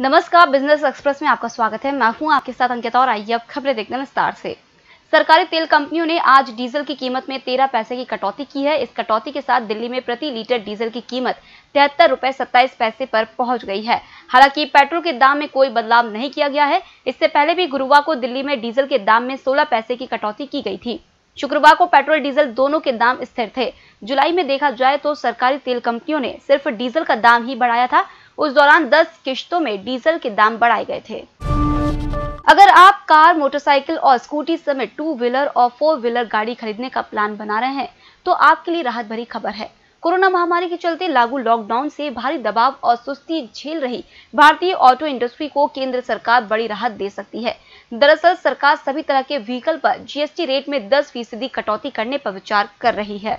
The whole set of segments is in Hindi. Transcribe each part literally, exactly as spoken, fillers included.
नमस्कार, बिजनेस एक्सप्रेस में आपका स्वागत है। मैं हूं आपके साथ अंकिता और आइए अब खबरें देखते हैं विस्तार से। सरकारी तेल कंपनियों ने आज डीजल की कीमत में तेरह पैसे की कटौती की है। इस कटौती के साथ दिल्ली में प्रति लीटर डीजल की कीमत तिहत्तर रुपए सत्ताईस पैसे पर पहुंच गई है। हालांकि पेट्रोल के दाम में कोई बदलाव नहीं किया गया है। इससे पहले भी गुरुवार को दिल्ली में डीजल के दाम में सोलह पैसे की कटौती की गई थी। शुक्रवार को पेट्रोल डीजल दोनों के दाम स्थिर थे। जुलाई में देखा जाए तो सरकारी तेल कंपनियों ने सिर्फ डीजल का दाम ही बढ़ाया था। उस दौरान दस किश्तों में डीजल के दाम बढ़ाए गए थे। अगर आप कार, मोटरसाइकिल और स्कूटी समेत टू व्हीलर और फोर व्हीलर गाड़ी खरीदने का प्लान बना रहे हैं तो आपके लिए राहत भरी खबर है। कोरोना महामारी के चलते लागू लॉकडाउन से भारी दबाव और सुस्ती झेल रही भारतीय ऑटो इंडस्ट्री को केंद्र सरकार बड़ी राहत दे सकती है। दरअसल सरकार सभी तरह के व्हीकल पर जीएसटी रेट में दस फीसदी कटौती करने पर विचार कर रही है।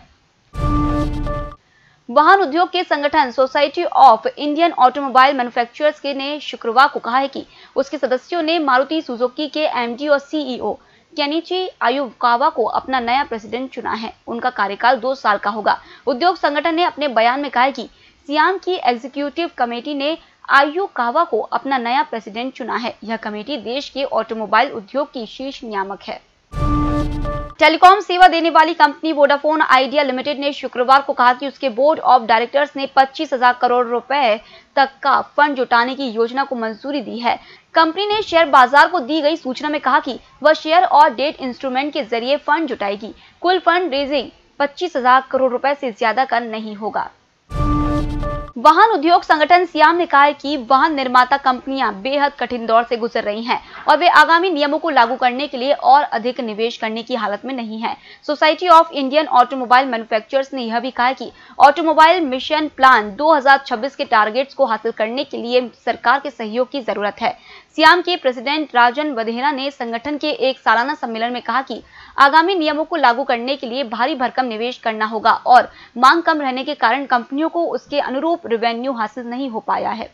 वाहन उद्योग के संगठन Society of Indian Automobile Manufacturers के ने शुक्रवार को कहा है कि उसके सदस्यों ने मारुति सुजुकी के एमडी और सीईओ केनिची आयुकावा को अपना नया प्रेसिडेंट चुना है। उनका कार्यकाल दो साल का होगा। उद्योग संगठन ने अपने बयान में कहा है कि सियाम की एग्जीक्यूटिव कमेटी ने आयुकावा को अपना नया प्रेसिडेंट चुना है। यह कमेटी देश के ऑटोमोबाइल उद्योग की शीर्ष नियामक है। टेलीकॉम सेवा देने वाली कंपनी वोडाफोन आइडिया लिमिटेड ने शुक्रवार को कहा कि उसके बोर्ड ऑफ डायरेक्टर्स ने पच्चीस हजार करोड़ रुपए तक का फंड जुटाने की योजना को मंजूरी दी है। कंपनी ने शेयर बाजार को दी गई सूचना में कहा कि वह शेयर और डेट इंस्ट्रूमेंट के जरिए फंड जुटाएगी। कुल फंड रेजिंग पच्चीस हजार करोड़ रुपए से ज्यादा का नहीं होगा। वाहन उद्योग संगठन सियाम ने कहा है कि वाहन निर्माता कंपनियां बेहद कठिन दौर से गुजर रही हैं और वे आगामी नियमों को लागू करने के लिए और अधिक निवेश करने की हालत में नहीं है। Society of Indian Automobile Manufacturers ने यह भी कहा है कि ऑटोमोबाइल मिशन प्लान दो हज़ार छब्बीस के टारगेट्स को हासिल करने के लिए सरकार के सहयोग की जरूरत है। सियाम के प्रेसिडेंट राजन वधेरा ने संगठन के एक सालाना सम्मेलन में कहा कि आगामी नियमों को लागू करने के लिए भारी भरकम निवेश करना होगा और मांग कम रहने के कारण कंपनियों को उसके अनुरूप रेवेन्यू हासिल नहीं हो पाया है।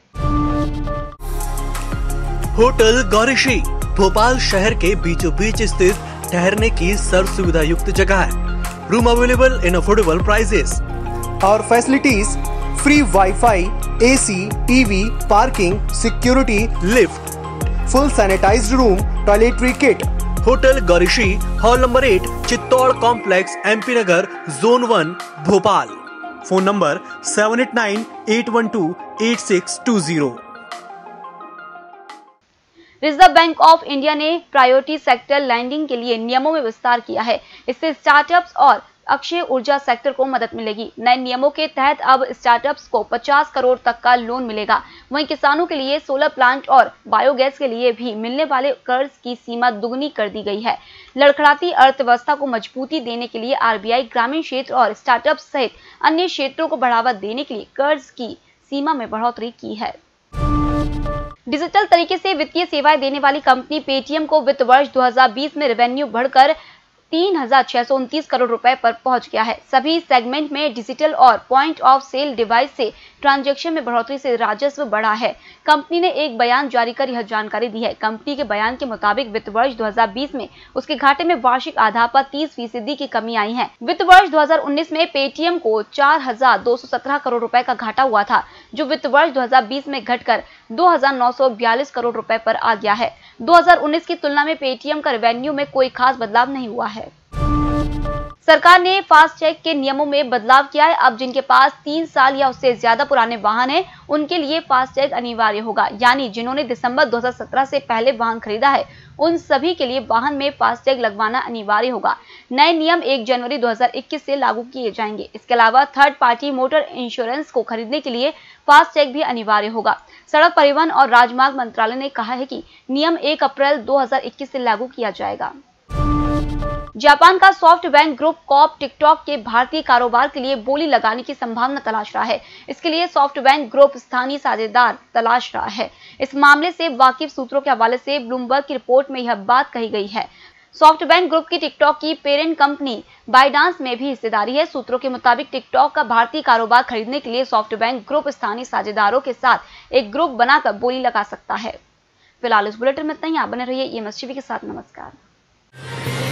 होटल गौरीश्री भोपाल शहर के बीचों बीच स्थित ठहरने की सर्व सुविधा युक्त जगह है। Room available in affordable prices और facilities free WiFi, AC, TV, parking, security, lift, full sanitised room, toiletry kit. Hotel Gaurishri, hall number eight, Chittor complex, MP Nagar, zone one, Bhopal. Phone number seven eight nine eight one two eight six two zero. Reserve Bank of India ने प्रायोरिटी सेक्टर लैंडिंग के लिए नियमों में विस्तार किया है। इससे स्टार्टअप्स और अक्षय ऊर्जा सेक्टर को मदद मिलेगी। नए नियमों के तहत अब स्टार्टअप्स को पचास करोड़ तक का लोन मिलेगा। वहीं किसानों के लिए सोलर प्लांट और बायोगैस के लिए भी मिलने वाले कर्ज की सीमा दुगनी कर दी गई है। लड़खड़ाती अर्थव्यवस्था को मजबूती देने के लिए आरबीआई ग्रामीण क्षेत्र और स्टार्टअप सहित अन्य क्षेत्रों को बढ़ावा देने के लिए कर्ज की सीमा में बढ़ोतरी की है। डिजिटल तरीके से वित्तीय सेवाएं देने वाली कंपनी पेटीएम को वित्त वर्ष दो हज़ार बीस में रेवेन्यू बढ़कर तीन हजार छह सौ उनतीस करोड़ रुपए पर पहुंच गया है। सभी सेगमेंट में डिजिटल और पॉइंट ऑफ सेल डिवाइस से ट्रांजैक्शन में बढ़ोतरी से राजस्व बढ़ा है। कंपनी ने एक बयान जारी कर यह जानकारी दी है। कंपनी के बयान के मुताबिक वित्त वर्ष दो हज़ार बीस में उसके घाटे में वार्षिक आधार पर तीस फीसदी की कमी आई है। वित्त वर्ष दो हज़ार उन्नीस में पेटीएम को चार हजार दो सौ सत्रह करोड़ रुपए का घाटा हुआ था, जो वित्त वर्ष दो हज़ार बीस में घटकर दो हजार नौ सौ बयालीस करोड़ रुपए पर आ गया है। दो हज़ार उन्नीस की तुलना में पेटीएम का रेवेन्यू में कोई खास बदलाव नहीं हुआ है। सरकार ने फास्टैग के नियमों में बदलाव किया है। अब जिनके पास तीन साल या उससे ज्यादा पुराने वाहन हैं, उनके लिए फास्टैग अनिवार्य होगा। यानी जिन्होंने दिसंबर दो हज़ार सत्रह से पहले वाहन खरीदा है, उन सभी के लिए वाहन में फास्टैग लगवाना अनिवार्य होगा। नए नियम एक जनवरी दो हज़ार इक्कीस से लागू किए जाएंगे। इसके अलावा थर्ड पार्टी मोटर इंश्योरेंस को खरीदने के लिए फास्टैग भी अनिवार्य होगा। सड़क परिवहन और राजमार्ग मंत्रालय ने कहा है कि नियम एक अप्रैल दो हज़ार इक्कीस से लागू किया जाएगा। जापान का सॉफ्टबैंक ग्रुप कॉप टिकटॉक के भारतीय कारोबार के लिए बोली लगाने की संभावना तलाश रहा है। इसके लिए सॉफ्टबैंक ग्रुप स्थानीय साझेदार तलाश रहा है। इस मामले से वाकिफ सूत्रों के हवाले से ब्लूमबर्ग की रिपोर्ट में यह बात कही गई है। सॉफ्टबैंक ग्रुप की टिकटॉक की पेरेंट कंपनी बाइडांस में भी हिस्सेदारी है। सूत्रों के मुताबिक टिकटॉक का भारतीय कारोबार खरीदने के लिए सॉफ्टबैंक ग्रुप स्थानीय साझेदारों के साथ एक ग्रुप बनाकर बोली लगा सकता है। फिलहाल इस बुलेटिन में इतना ही। आप बने रहिए ईएमएस टीवी के साथ। नमस्कार।